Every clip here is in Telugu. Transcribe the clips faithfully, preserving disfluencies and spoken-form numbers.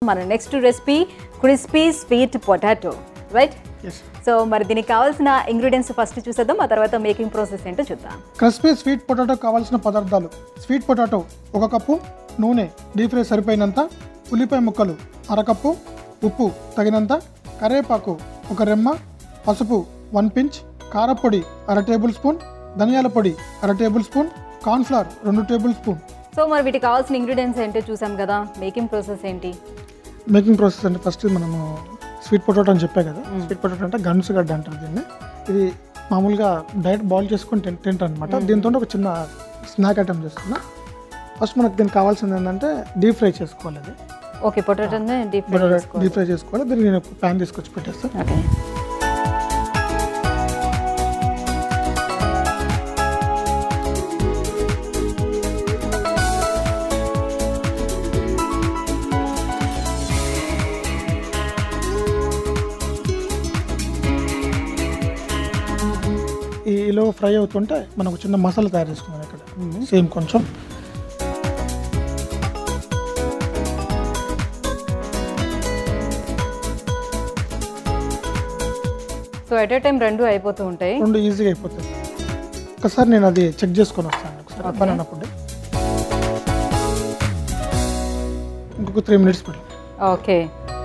మన next recipe crispy sweet potato, right? So మరి దీనికి కావాల్సిన ఇంగ్రీడియంట్స్ ఫస్ట్ చూసేద్దాం, ఆ తర్వాత మేకింగ్ ప్రాసెస్ ఏంటో చూద్దాం. క్రిస్పీ స్వీట్ పొటాటో కావాల్సిన పదార్థాలు: స్వీట్ పొటాటో ఒక కప్పు, నూనె డీప్ ఫ్రై సరిపోయినంత, ఉల్లిపాయ ముక్కలు అరకప్పు, ఉప్పు తగినంత, కరివేపాకు ఒక రెమ్మ, పసుపు వన్ పించ్, కారపొడి అర టేబుల్ స్పూన్, ధనియాల పొడి అర టేబుల్ స్పూన్, కార్న్ఫ్లవర్ రెండు టేబుల్ స్పూన్. సో మరి వీటికి కావాల్సిన ఇంగ్రీడియంట్స్ ఏంటో చూసాం కదా, మేకింగ్ ప్రాసెస్ ఏంటి? మేకింగ్ ప్రాసెస్ అంటే ఫస్ట్ మనము స్వీట్ పొటాటో అని చెప్పే కదా, స్వీట్ పొటాటో అంటే గన్స్ గడ్డ అంటారు దీన్ని. ఇది మామూలుగా డైరెక్ట్ బాయిల్ చేసుకొని తింట తింటారు అనమాట. దీంతో ఒక చిన్న స్నాక్ ఐటమ్ చేస్తున్నా. ఫస్ట్ మనకు దీనికి కావాల్సింది ఏంటంటే డీప్ ఫ్రై చేసుకోవాలి. అది ఓకే, పొటాటోని డీప్ ఫ్రై చేసుకోవాలి. డీప్ ఫ్రై చేసుకోవాలి. దీన్ని నేను ప్యాన్ తీసుకొచ్చి పెట్టేస్తాను. ఓకే. ఈలో ఫ్రై అవుతుంటే మనం ఒక చిన్న మసాలా తయారు చేసుకున్నాం ఇక్కడ. సేమ్ కొంచెం సో ఎట్ ఏ టైం రెండు అయిపోతూ ఉంటాయి, రెండు ఈజీగా అయిపోతుంది. ఒకసారి నేను అది చెక్ చేసుకొని వస్తాను. ఒకసారి బనానా ఫుడ్ ఇంకొక త్రీ మినిట్స్ పెట్టి. ఓకే.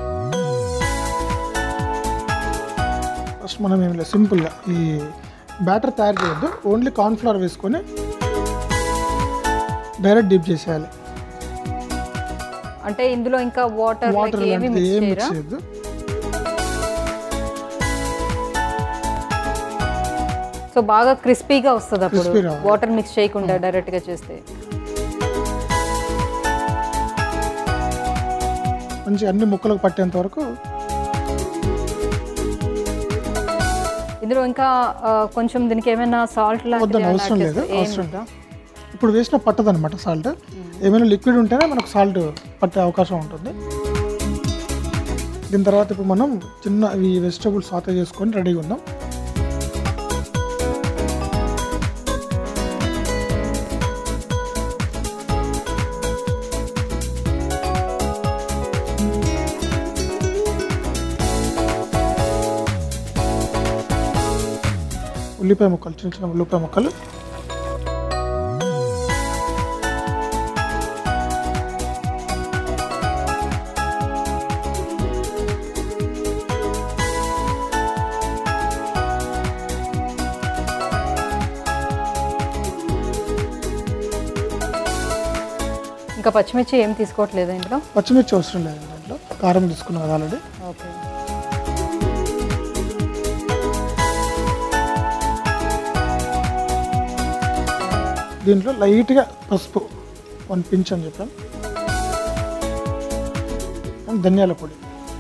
ఫస్ట్ మనం ఏం లేదు, సింపుల్గా ఈ బ్యాటర్ తయారు చేయొద్దు. ఓన్లీ కార్న్ఫ్లవర్ వేసుకొని డైరెక్ట్ డిప్ చేసేయాలి. అంటే ఇందులో ఇంకా వాటర్ వాటర్ ఏమి మిక్స్ చేయొద్దు. సో బాగా క్రిస్పీగా వస్తుంది అప్పుడు వాటర్ మిక్స్ చేయకుండా డైరెక్ట్ గా చేస్తే. మంచి అన్ని ముక్కలకు పట్టేంత వరకు. ఇందులో ఇంకా కొంచెం దీనికి ఏమైనా సాల్ట్ లాంటిది అవసరం లేదు. అవసరం ఇప్పుడు వేసిన పట్టదు అనమాట సాల్ట్. ఏమైనా లిక్విడ్ ఉంటేనే మనకు సాల్ట్ పట్టే అవకాశం ఉంటుంది. దీని తర్వాత ఇప్పుడు మనం చిన్న ఈ వెజిటబుల్స్ సాతే చేసుకొని రెడీగా ఉందాం. ఉల్లిపాయ ముక్కలు, చిన్న చిన్న ఉల్లిపాయ ముక్కలు, ఇంకా పచ్చిమిర్చి ఏం తీసుకోవట్లేదు ఇందులో? పచ్చిమిర్చి అవసరం లేదు దాంట్లో, కారం తీసుకున్నాం కదా ఆల్రెడీ. ఓకే. దీంట్లో లైట్గా పసుపు వన్ పించ్ అని చెప్పాను, అండ్ ధనియాల పొడి,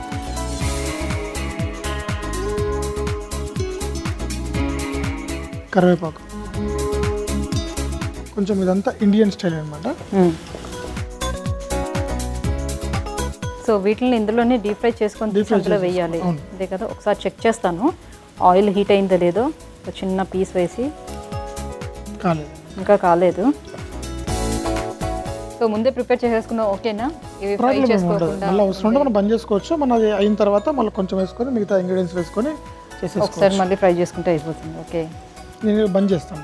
కరివేపాకు కొంచెం. ఇదంతా ఇండియన్ స్టైల్ అనమాట. సో వీటిని ఇందులోనే డీప్ ఫ్రై చేసుకొని అందులో వేయాలి అంతే కదా. ఒకసారి చెక్ చేస్తాను ఆయిల్ హీట్ అయిందో లేదో. ఒక చిన్న పీస్ వేసి. కాలేదు, ఇంకా కాలేదు. సో ముందే ప్రిపేర్ చేసేసుకున్నా ఓకేనా? ఇవి ఫ్రై చేసుకోకుండా మళ్ళీ అవసరం ఉంటే మనం బంద్ చేసుకోవచ్చు. మన అది అయిన తర్వాత మళ్ళీ కొంచెం వేసుకొని మిగతా ఇంగ్రీడియంట్స్ వేసుకొని చేసేసుకోవచ్చు. ఒకసారి మళ్ళీ ఫ్రై చేసుకుంటే అయిపోతుంది. ఓకే, నేను బంద్ చేస్తాను.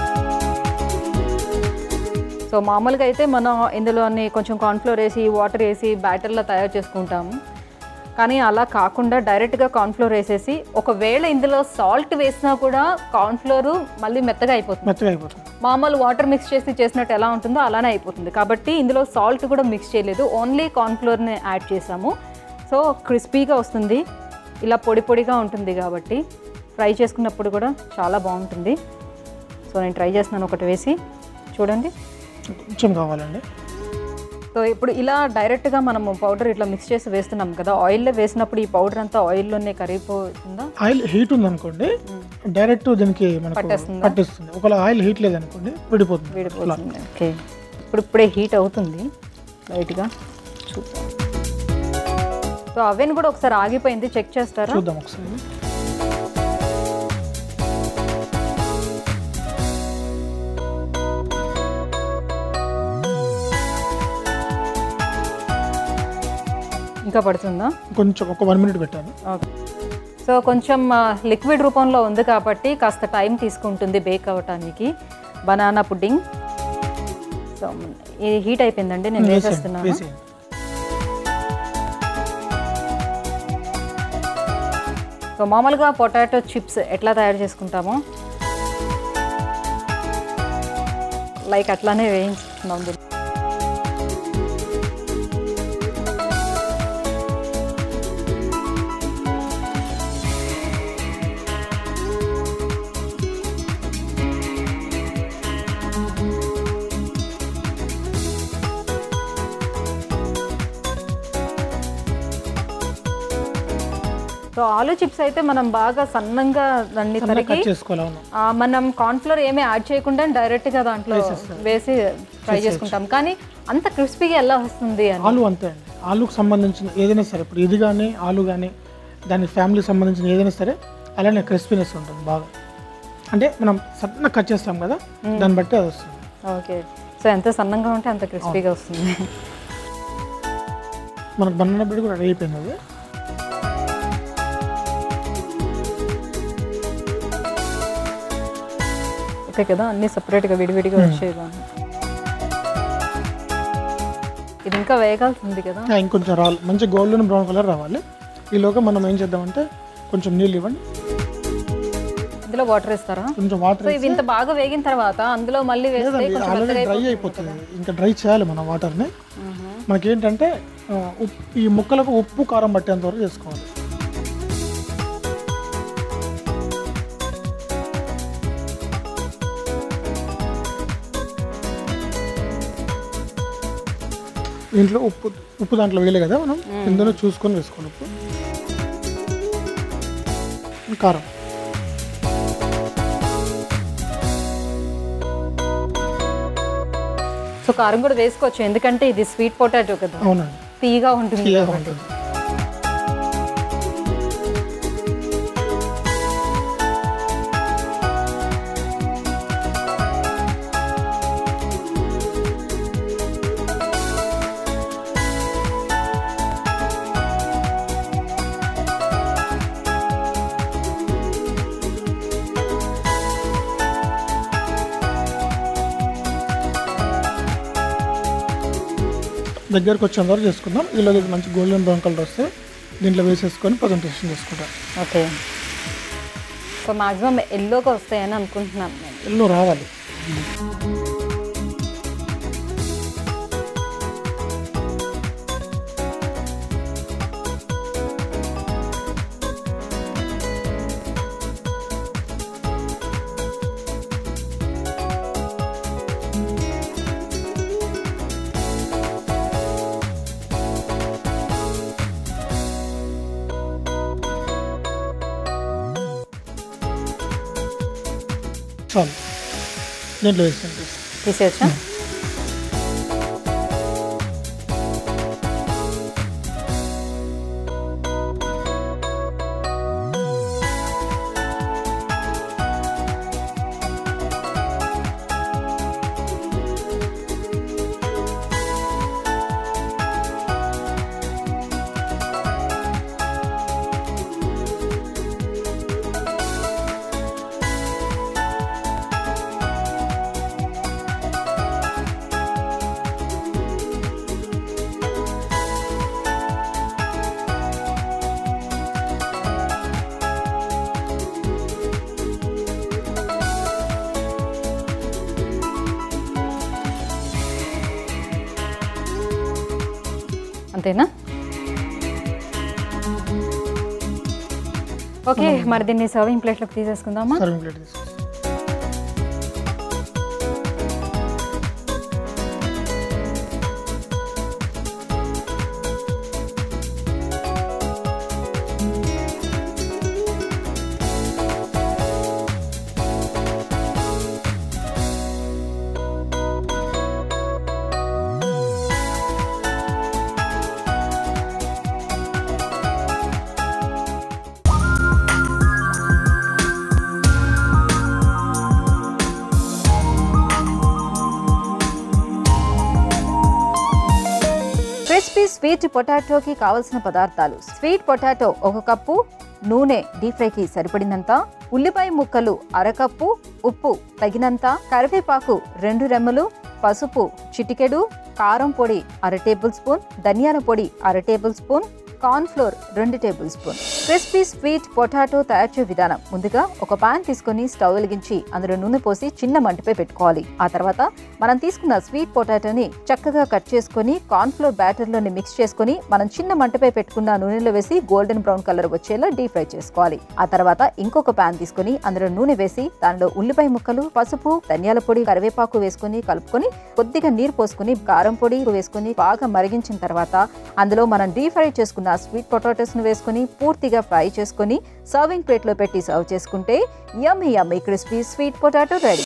సో మామూలుగా అయితే మనం ఇందులోని కొంచెం కార్న్ఫ్లోర్ వేసి వాటర్ వేసి బ్యాటర్లా తయారు చేసుకుంటాము. కానీ అలా కాకుండా డైరెక్ట్గా కార్న్ఫ్లోర్ వేసేసి, ఒకవేళ ఇందులో సాల్ట్ వేసినా కూడా కార్న్ఫ్లోర్ మళ్ళీ మెత్తగా అయిపోతుంది. మెత్తగా అయిపోతుంది. మామూలు వాటర్ మిక్స్ చేసి చేసినట్టు ఎలా ఉంటుందో అలానే అయిపోతుంది. కాబట్టి ఇందులో సాల్ట్ కూడా మిక్స్ చేయలేదు, ఓన్లీ కార్న్ఫ్లోర్ని యాడ్ చేసాము. సో క్రిస్పీగా వస్తుంది, ఇలా పొడి పొడిగా ఉంటుంది. కాబట్టి ఫ్రై చేసుకున్నప్పుడు కూడా చాలా బాగుంటుంది. సో నేను ట్రై చేస్తున్నాను ఒకటి వేసి చూడండి. కొంచెం కావాలండి. సో ఇప్పుడు ఇలా డైరెక్ట్గా మనము పౌడర్ ఇట్లా మిక్స్ చేసి వేస్తున్నాం కదా, ఆయిల్లో వేసినప్పుడు ఈ పౌడర్ అంతా ఆయిల్లోనే కరిగిపోతుందా? ఆయిల్ హీట్ ఉందనుకోండి డైరెక్ట్ దీనికి మనకు పట్టేస్తుంది. ఒకవేళ ఆయిల్ హీట్ లేదనుకోండి విడిపోతుంది. విడిపోతుంది. ఓకే, ఇప్పుడు ఇప్పుడే హీట్ అవుతుంది లైట్గా. చూద్దాం. సో అవెన్ కూడా ఒకసారి ఆగిపోయింది, చెక్ చేస్తారా? చూద్దాం ఒకసారి. ఇంకా పడుతుందా? కొంచెం ఒక వన్ మినిట్ పెట్టాను. ఓకే. సో కొంచెం లిక్విడ్ రూపంలో ఉంది కాబట్టి కాస్త టైం తీసుకుంటుంది బేక్ అవ్వటానికి బనానా పుడ్డింగ్. సో ఇది హీట్ అయిపోయిందండి, నేను వేసేస్తున్నాను. సో మామూలుగా పొటాటో చిప్స్ ఎట్లా తయారు చేసుకుంటామో లైక్ అట్లానే వేయించుకున్నాం. సో ఆలూ చిప్స్ అయితే మనం బాగా సన్నంగా దాన్ని తరిగి మనం కార్న్ఫ్లోర్ ఏమీ యాడ్ చేయకుండా డైరెక్ట్గా దాంట్లో వేసి ఫ్రై చేసుకుంటాం. కానీ అంత క్రిస్పీగా ఎలా వస్తుంది అని ఆలు అంతే అండి. ఆలుకు సంబంధించిన ఏదైనా సరే, ఇప్పుడు ఇది కానీ ఆలు కానీ దాని ఫ్యామిలీకి సంబంధించిన ఏదైనా సరే అలానే క్రిస్పీనెస్ ఉంటుంది బాగా. అంటే మనం సన్నగా కట్ చేస్తాం కదా, దాన్ని బట్టి అది వస్తుంది. ఓకే. సో ఎంత సన్నంగా ఉంటే అంత క్రిస్పీగా వస్తుంది. మనకు బనానా బ్రెడ్ కూడా రెడీ అయిపోయింది. అది ఓకే కదా, అన్నీ సపరేట్గా విడివిడిగా వచ్చేదాన్ని. ఇది ఇంకా వేగాల్సింది కదా, ఇంకొంచెం రావాలి, మంచి గోల్డెన్ బ్రౌన్ కలర్ రావాలి. ఈలోగా మనం ఏం చేద్దామంటే కొంచెం నీళ్ళు ఇవ్వండి. ఇందులో వాటర్ ఇస్తారా? కొంచెం వాటర్. ఇవి ఇంత బాగా వేగిన తర్వాత అందులో మళ్ళీ వేస్తే ఆల్రెడీ డ్రై అయిపోతుంది, ఇంకా డ్రై చేయాలి మనం వాటర్ని. మనకేంటంటే ఈ ముక్కలకు ఉప్పు కారం పట్టేంత వరకు చేసుకోవాలి. దీంట్లో ఉప్పు ఉప్పు దాంట్లో వేయలే కదా మనం, ఇందులో చూసుకొని వేసుకోవాలి. ఉప్పు, కారం. సో కారం కూడా వేసుకోవచ్చు, ఎందుకంటే ఇది స్వీట్ పొటాటో కదా. అవునండి, తీయగా ఉంటుంది. తీయగా ఉంటుంది. దగ్గరకు వచ్చేంత వరకు చేసుకుందాం. ఇలా మంచి గోల్డెన్ బ్రౌన్ కలర్ వస్తే దీంట్లో వేసేసుకొని ప్రజెంటేషన్ చేసుకుంటాం. ఓకే. సో మాక్సిమం ఎల్లోగా వస్తాయని అనుకుంటున్నాను. ఎల్లో రావాలి. చాలు, దీంట్లో వేస్తాను. తీసేయచ్చా? అంతేనా? ఓకే, మరి దీన్ని సర్వింగ్ ప్లేట్లోకి తీసేసుకుందామా? సర్వింగ్ ప్లేట్ తీసుకో. స్వీట్ పొటాటోకి కావలసిన పదార్థాలు: స్వీట్ పొటాటో ఒక కప్పు, నూనె డీప్ ఫ్రైకి సరిపడినంత, ఉల్లిపాయ ముక్కలు అరకప్పు, ఉప్పు తగినంత, కరివేపాకు రెండు రెమ్మలు, పసుపు చిటికెడు, కారం పొడి అర టేబుల్ స్పూన్, ధనియాల పొడి అర టేబుల్ స్పూన్, కార్న్ ఫ్లోర్ రెండు tablespoon. Crispy sweet potato తయారు చేసే విధానం: ముందుగా ఒక పాన్ తీసుకొని స్టవ్ వెలిగించి అందులో నూనె పోసి చిన్న మంటపై పెట్టుకోవాలి. ఆ తర్వాత మనం తీసుకున్న స్వీట్ పొటాటోని చక్కగా కట్ చేసుకొని కార్న్ ఫ్లోర్ బ్యాటర్ లోని మిక్స్ చేసుకొని మనం చిన్న మంటపై పెట్టుకున్న నూనెలో వేసి గోల్డెన్ బ్రౌన్ కలర్ వచ్చేలా డీప్ ఫ్రై చేసుకోవాలి. ఆ తర్వాత ఇంకొక పాన్ తీసుకొని అందులో నూనె వేసి దానిలో ఉల్లిపాయ ముక్కలు, పసుపు, ధనియాల పొడి, కరివేపాకు వేసుకుని కలుపుకొని కొద్దిగా నీరు పోసుకుని కారం పొడి వేసుకుని బాగా మరిగించిన తర్వాత అందులో మనం డీప్ ఫ్రై చేసుకున్న స్వీట్ పొటాటోస్ ను వేసుకుని పూర్తిగా ఫ్రై చేసుకుని సర్వింగ్ ప్లేట్ లో పెట్టి సర్వ్ చేసుకుంటే yummy yummy crispy sweet potato ready.